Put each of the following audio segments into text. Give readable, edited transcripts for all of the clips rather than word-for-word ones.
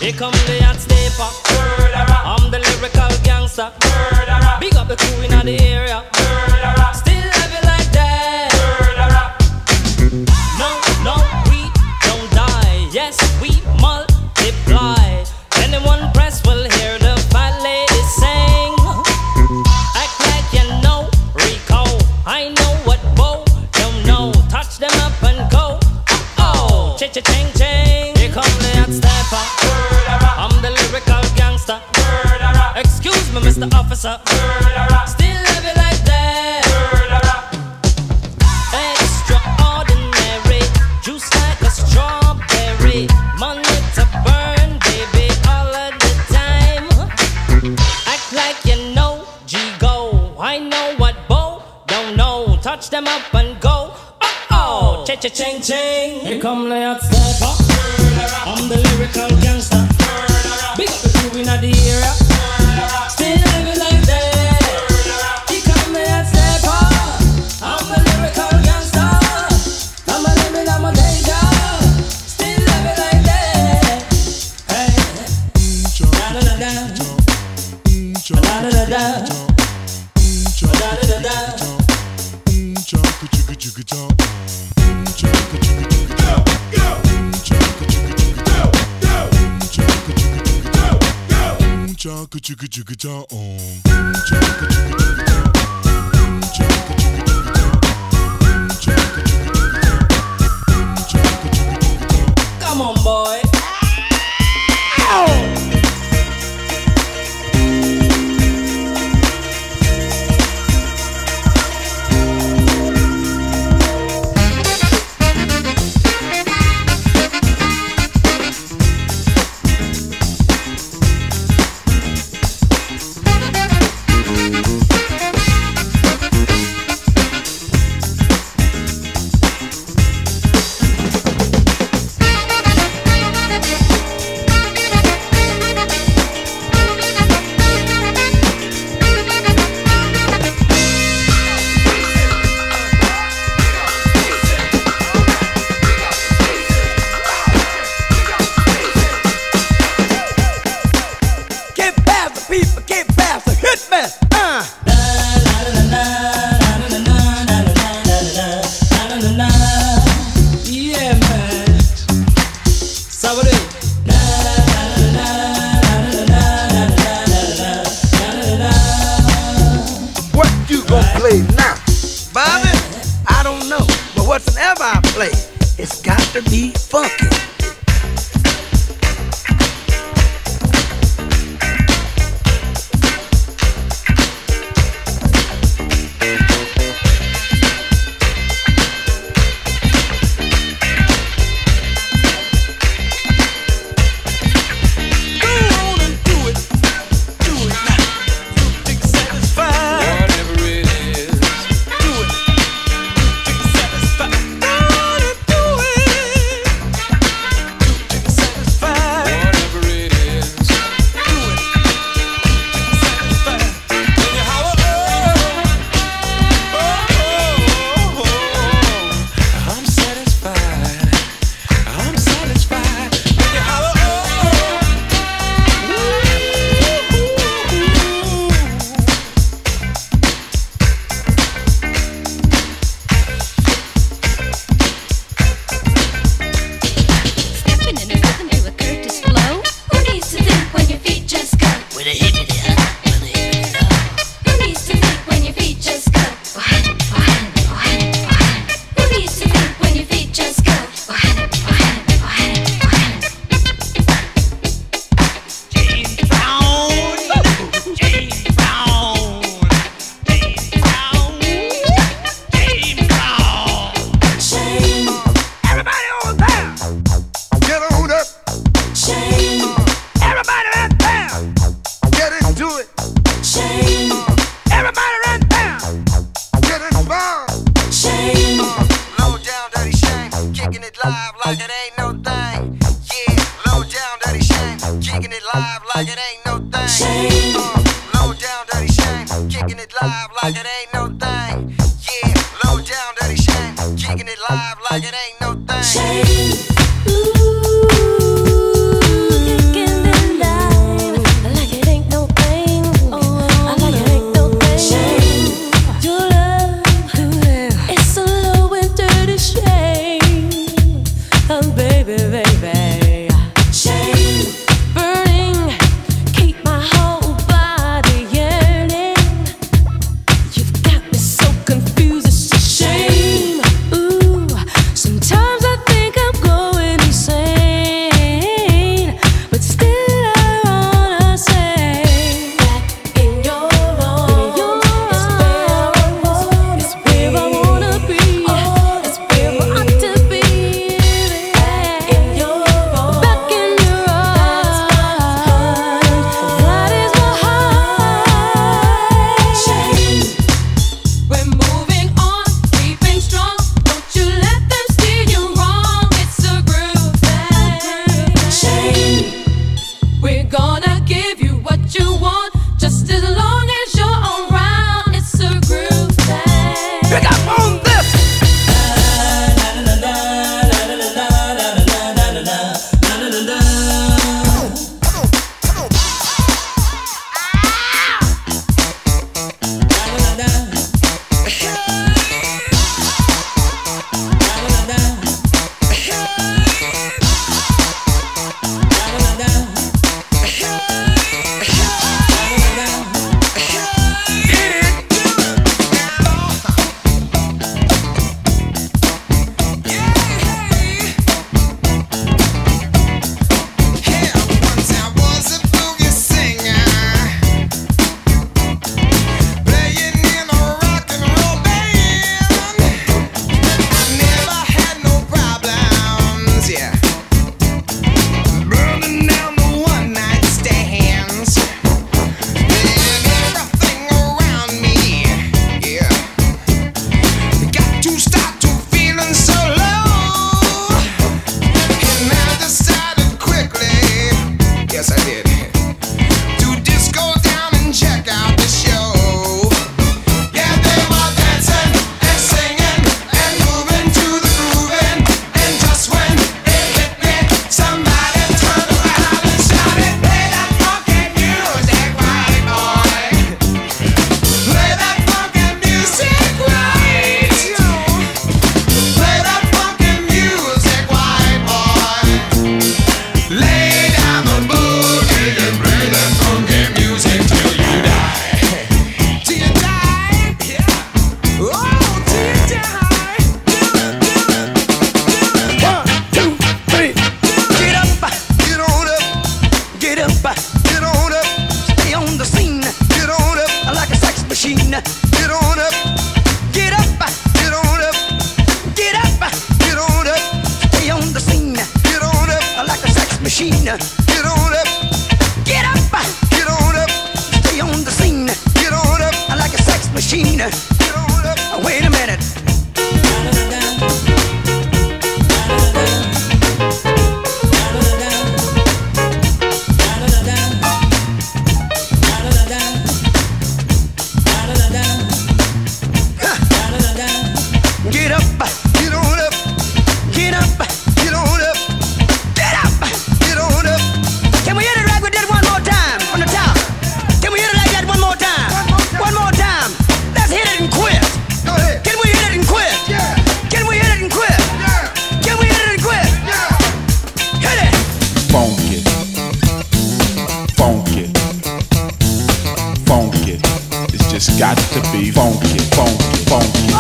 Here come the hot stepper. I'm the lyrical gangster. Big up the crew in the area. Still have it like that. No, we don't die. Yes, we multiply. Anyone press will hear the fat lady sing. Act like you know Rico. I know what Bo don't know. Touch them up and go. Oh, cha-cha-ching-ching. Here come the hot stepper. I'm the lyrical gangster. Excuse me, Mr. Officer. Still have it like that. Extraordinary, juice like a strawberry. Money to burn, baby, all of the time. Act like you know G-Go. I know what Bo don't know. Touch them up and go. Oh, cha-cha-ching-ching. Here come the hot stepper. I'm the lyrical gangster. Big up the crew in the area. Still living like that. Here come the hot stepper. I'm the lyrical gangster. I'm a living, I'm a danger. Still living like that. Hey, da-da-da-da, da-da-da-da, da-da-da-da. Come on, boy. like it ain't no thing. Yeah, low down, dirty shame. Kicking it live like it ain't no thing. Shame. Ooh, looking Wait a minute. Get up, get on up, get up, get on up, get up, get on up. Can we hit it like we did one more time from the top? Can we hit it like that one more time? One more time. Let's hit it and quit. Go ahead. Can we hit it and quit? Yeah. Can we hit it and quit? Yeah. Can we hit it and quit? Yeah. Hit it. Funky, funky, funky. It's just got to be funky, funky, funky.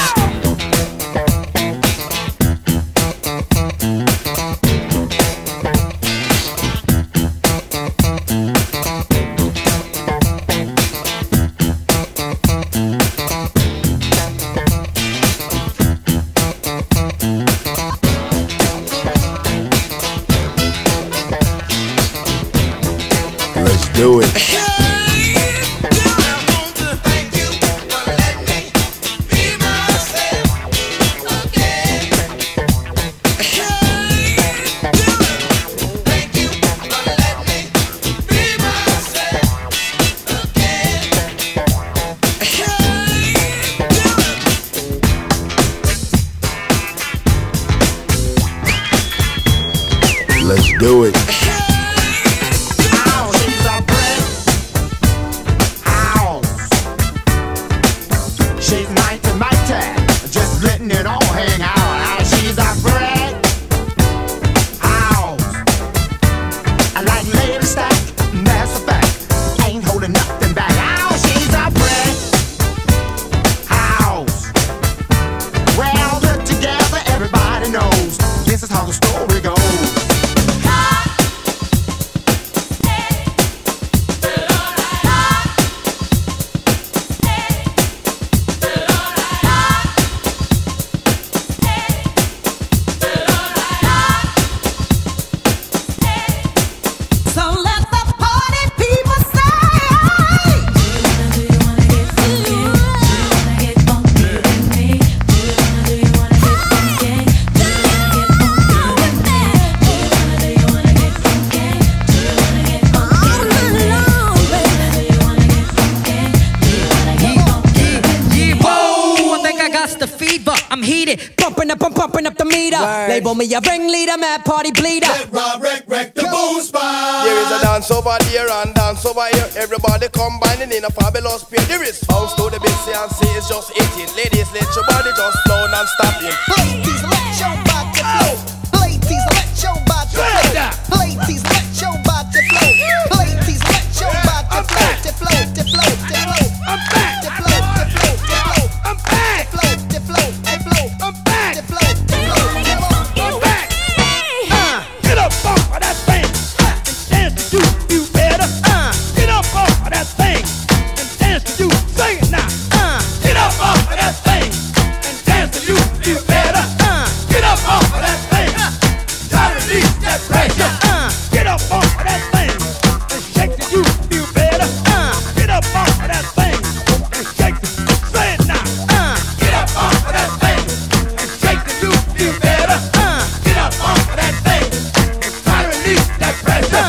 Let's do it. Let's do it. She's mighty, mighty, just letting it all hang out. She's a friend. I like lady stack, that's a fact. Ain't holding nothing back. She's a friend. Well, put together, everybody knows this is how the story goes. I'm heated, pumping up the meter. Label me a ringleader, mad party bleeder. Wreck the boom spot. There is a dance over there and dance over here. Everybody combining in a fabulous pair. There is house to the busy and say it's just 18. Ladies, let your body just flow non-stopping. Ladies, let your body flow. Ladies, let your body flow. Ladies, let your body flow. Ladies, let your body flow. To flow, to flow, to flow. I'm back. To flow, to flow, to flow. I'm back. To flow, to flow, to flow. I'm back. To flow, to flow, to flow. I'm back. Get up off of that thing and dance to you better. Get up off of that thing and dance to you. Sing it now. Get up off of that thing and dance to you better. Get up off of that thing. Try to release that pressure. Get up off of that thing and shake to you better. Get up off of that thing and shake to you. Say it now. Get up off of that thing and shake to you better. Get up off of that thing and try to release that pressure.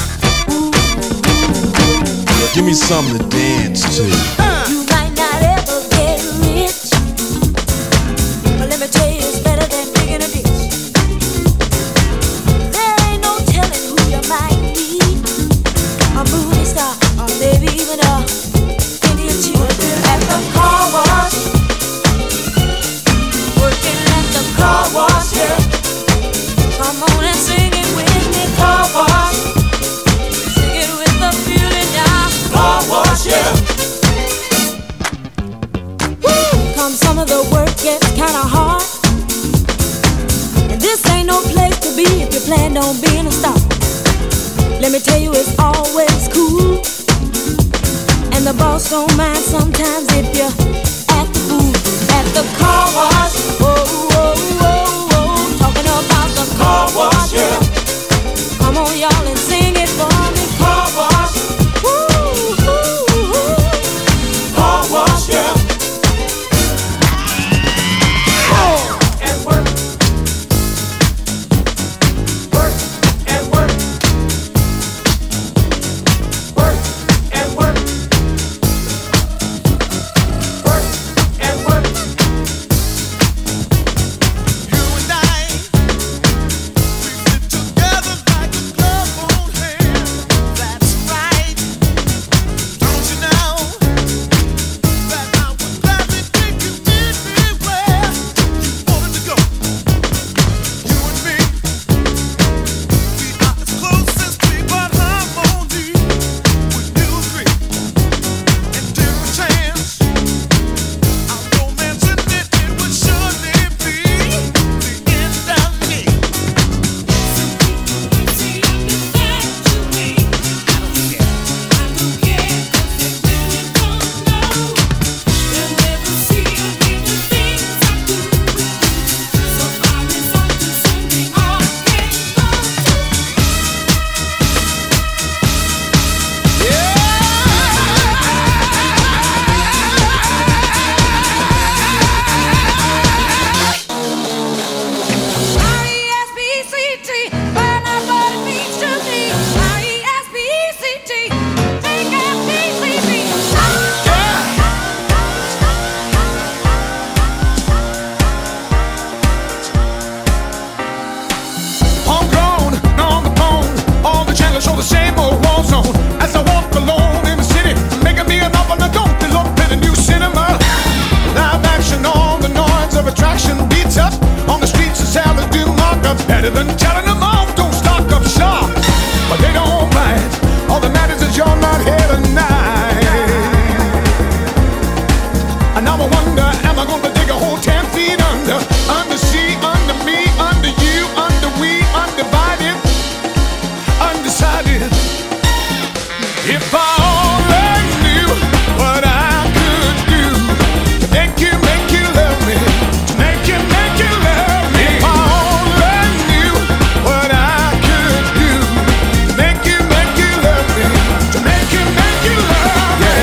Give me something to dance to. You might not ever get rich, but let me tell you, it's better than digging a ditch. There ain't no telling who you might be, a movie star, or maybe even a Indian chief. Working at the car wash, working at the car wash, yeah. Come on and sing it with me, car wash. Sing it with the feeling now, car wash, yeah. Come some of the work gets kinda hard, and this ain't no place to be if you plan on being a star. Let me tell you, it's always cool, and the boss don't mind sometimes if you act the fool at the car wash. Oh, oh, oh, oh, talking about the car wash, yeah. Come on, y'all, and sing it for me, car wash. Woo, woo, woo. Car wash, yeah. wonder, am I gonna dig a hole 10 feet under? Under sea, under me, under you, under we, undivided, undecided. If I only knew what I could do to make you love me, to make you love me. If I only knew what I could do to make you love me, to make you love me.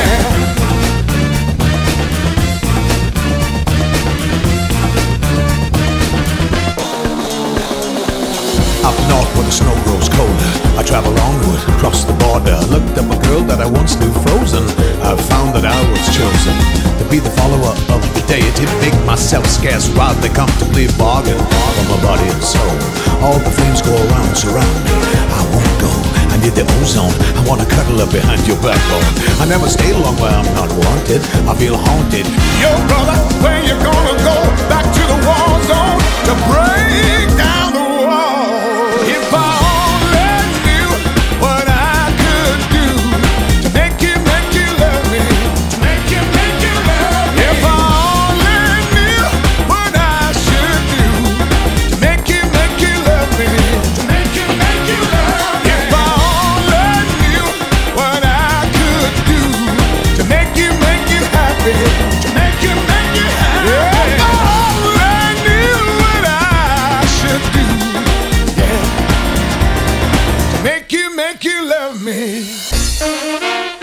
Up north where the snow grows colder, I travel onward, across the border. Looked up a girl that I once knew frozen. I found that I was chosen to be the follower of the deity. Make myself scarce while they comfortably bargain for my body and soul. All the flames go around, surround me. I won't go, I need the ozone. I wanna cuddle up behind your backbone. I never stay long where I'm not wanted. I feel haunted. Yo brother, where you gonna go? Back to the war zone to break down the wall. If I only knew what I could do to make you love me, to make you love me. If I only knew what I should do to make you love me, to make you love me. If I only knew what I could do to make you happy, to make you happy. If I only knew what I should do, yeah, to make you love me.